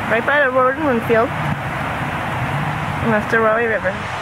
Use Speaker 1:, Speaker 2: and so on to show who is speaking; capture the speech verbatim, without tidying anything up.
Speaker 1: Right by the road in Winfield. And that's the Rahway River.